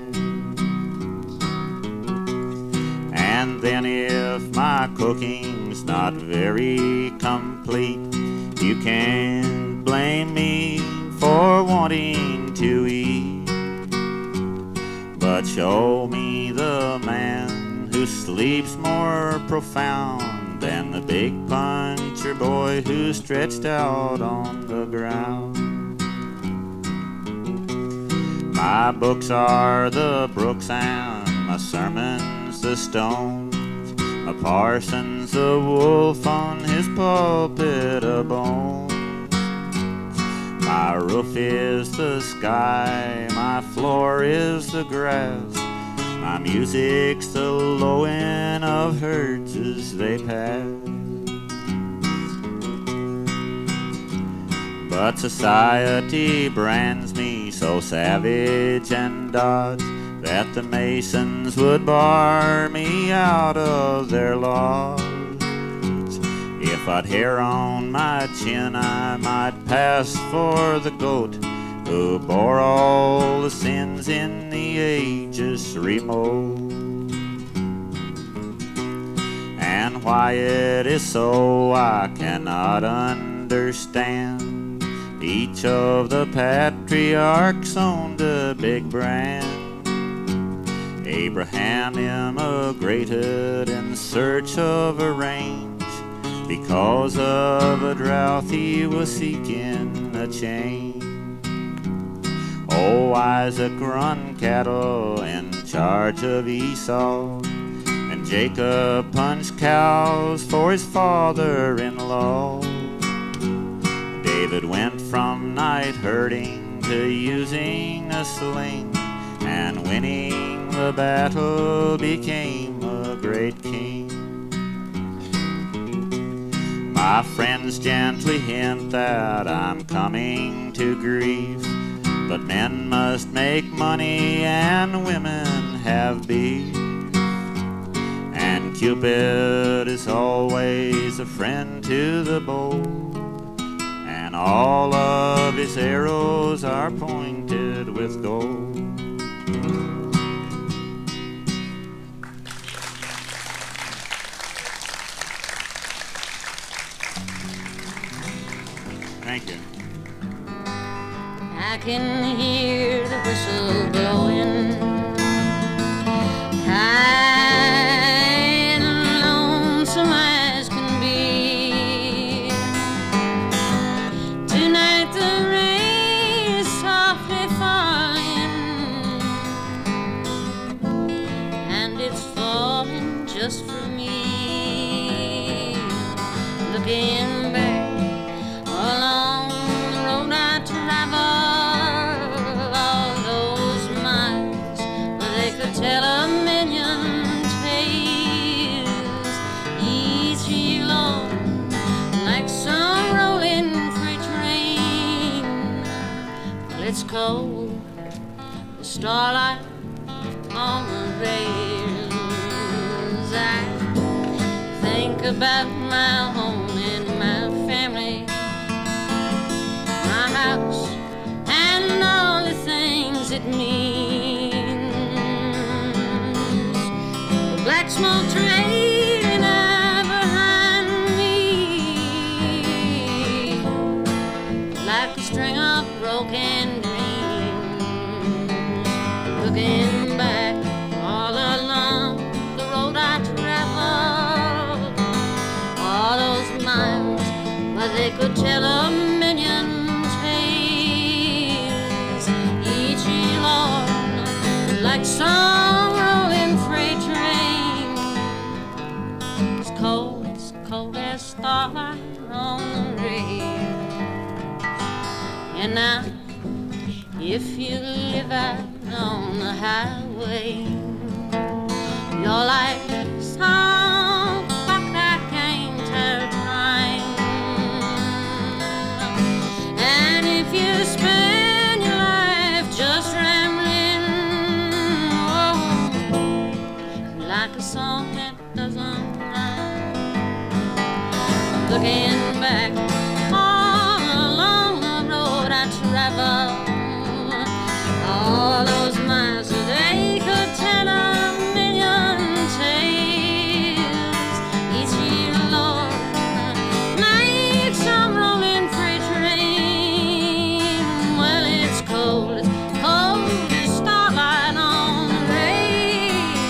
And then if my cooking's not very complete, you can't blame me for wanting to eat. But show me the man who sleeps more profound than the big puncher boy who's stretched out on the ground. My books are the brooks and my sermons the stones. My parson's the wolf on his pulpit of bones. My roof is the sky, my floor is the grass. My music's the lowing of herds as they pass. But society brands me so savage and dodge that the masons would bar me out of their lodge. If I'd hair on my chin, I might pass for the goat who bore all the sins in the ages remote. And why it is so I cannot understand. Each of the patriarchs owned a big brand. Abraham immigrated in search of a range. Because of a drought he was seeking a change. Oh, Isaac run cattle in charge of Esau, and Jacob punched cows for his father-in-law. David went from night herding to using a sling, and winning the battle became a great king. My friends gently hint that I'm coming to grief, but men must make money and women have beef. And Cupid is always a friend to the bold, and all of his arrows are pointed with gold. Thank you. I can hear the whistle blowing, high and lonesome as can be. Tonight the rain is softly falling, and it's falling just for me. Looking back along the road I travel, all those miles where they could tell a million tales, each year long like some rolling freight train. Well, it's cold, the starlight on the rails. I think about my home and my family, my house, and all the things it means. The black smoke train behind me, like a string of broken dreams. Looking back all along the road I traveled, all those miles where they could tell a million tales, each year long like some rolling freight train. It's cold, it's cold as starlight on the rails. And now, if you live out on the highway, like a song that doesn't rhyme. Looking back all along the road I traveled, all those miles that they could tell a million tales. Each year, Lord, like some rolling freight train. Well, it's cold, it's cold as starlight on the rail.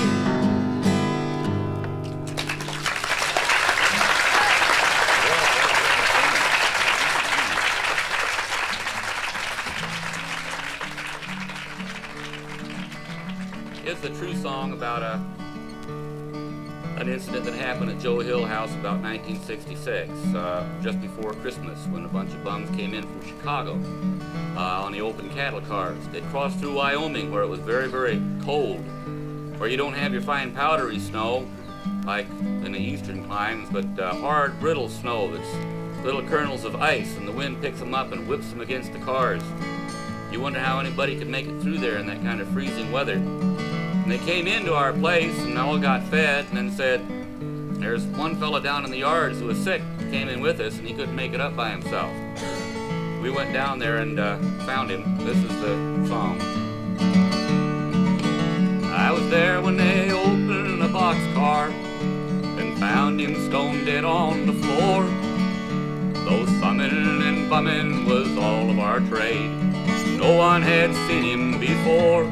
It's a true song about a an incident that happened at Joe Hill House about nineteen sixty-six, uh, just before Christmas, when a bunch of bums came in from Chicago uh, on the open cattle cars. They crossed through Wyoming, where it was very, very cold, where you don't have your fine powdery snow like in the eastern climes, but uh, hard, brittle snow that's little kernels of ice, and the wind picks them up and whips them against the cars. You wonder how anybody could make it through there in that kind of freezing weather. And they came into our place and all got fed, and then said, there's one fella down in the yards who was sick, came in with us, and he couldn't make it up by himself. We went down there and uh, found him. This is the song. I was there when they opened the boxcar and found him stone dead on the floor. Though thumbing and bumming was all of our trade, no one had seen him before.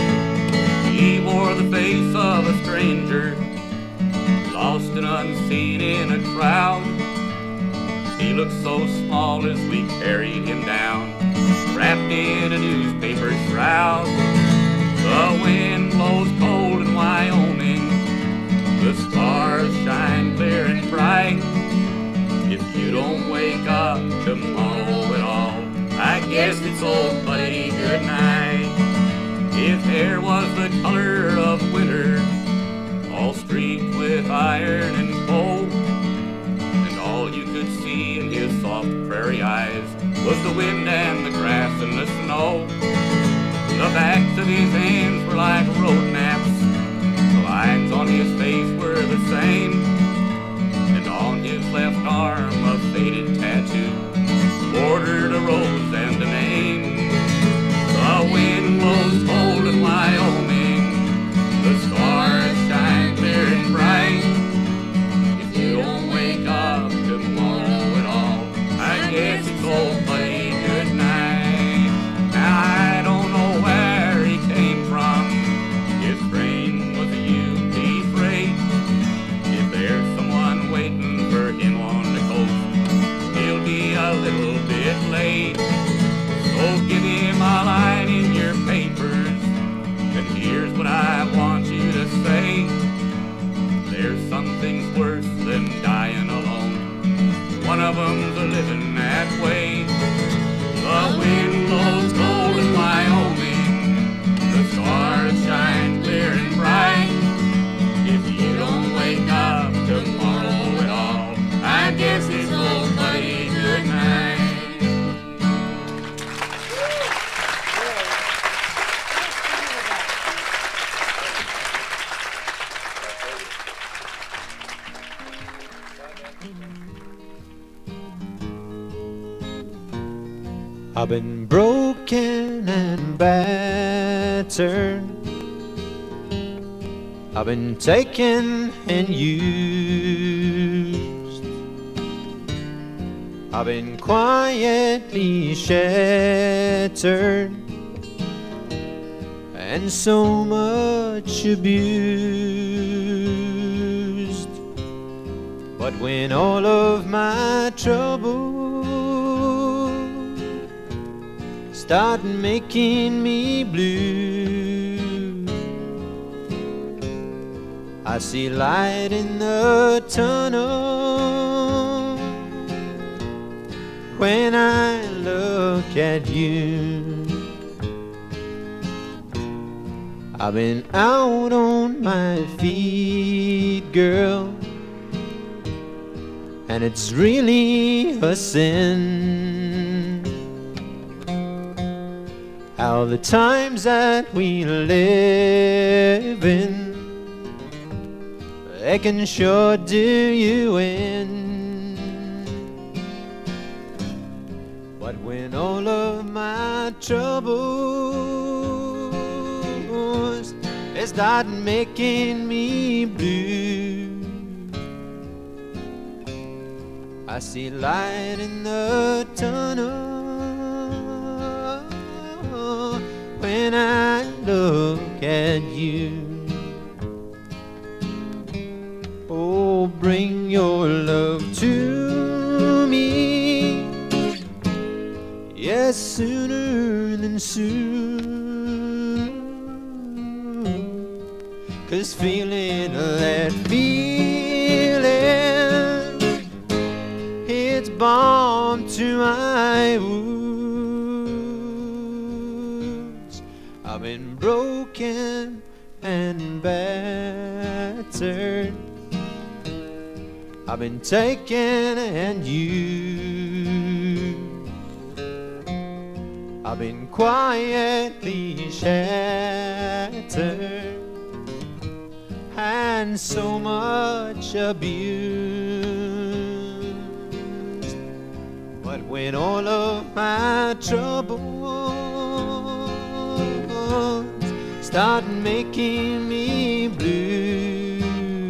He wore the face of a stranger, lost and unseen in a crowd. He looked so small as we carried him down, wrapped in a newspaper shroud. The wind blows cold in Wyoming, the stars shine clear and bright. If you don't wake up tomorrow at all, I guess it's old buddy good night. His hair was the color of winter, all streaked with iron and coal, and all you could see in his soft prairie eyes was the wind and the grass and the snow. The backs of his hands were like road maps, the lines on his face were the same, and on his left arm a faded tattoo bordered a rose and a name. The wind blows cold in Wyoming, the stars shine clear and bright. If you don't wake up tomorrow at all, I guess it's old buddy good night. Now I don't know where he came from, his train was a U P freight. If there's someone waiting for him on the coast, he'll be a little bit late. So give him a line in your papers, and here's what I want you to say. There's some things worse than dying alone, one of them's a living that way. The wind blows cold in Wyoming, the stars shine clear and bright. If you don't wake up tomorrow at all, I guess it's old buddy good night. I've been broken and battered, I've been taken and used, I've been quietly shattered and so much abused. But when all of my troubles start making me blue, I see light in the tunnel when I look at you. I've been out on my feet, girl, and it's really a sin how the times that we live in they can sure do you in. But when all of my troubles they start making me blue, I see light in the tunnel when I look at you. Oh, bring your love to me, yes, sooner than soon. 'Cause feeling that feeling, it's balm to my wounds. I've been broken and battered, I've been taken and used, I've been quietly shattered and so much abused. But when all of my troubles start making me blue,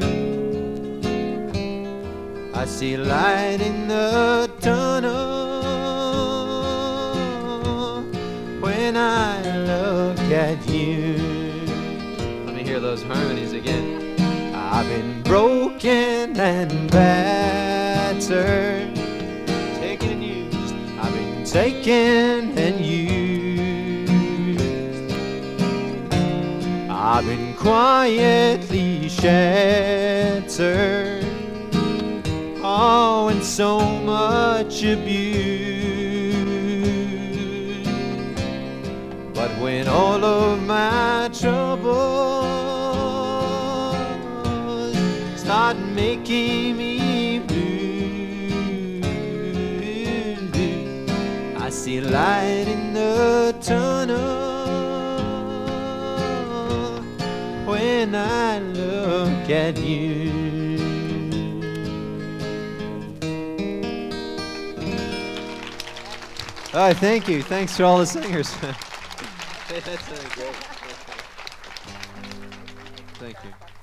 I see light in the tunnel when I look at you. Let me hear those harmonies again. I've been broken and battered, taken and used. I've been taken and used. I've been quietly shattered, oh, and so much abused. But when all of my troubles start making me blue, I see light in the tunnel when I look at you. All right, thank you. Thanks to all the singers. Hey, that's really great. Thank you.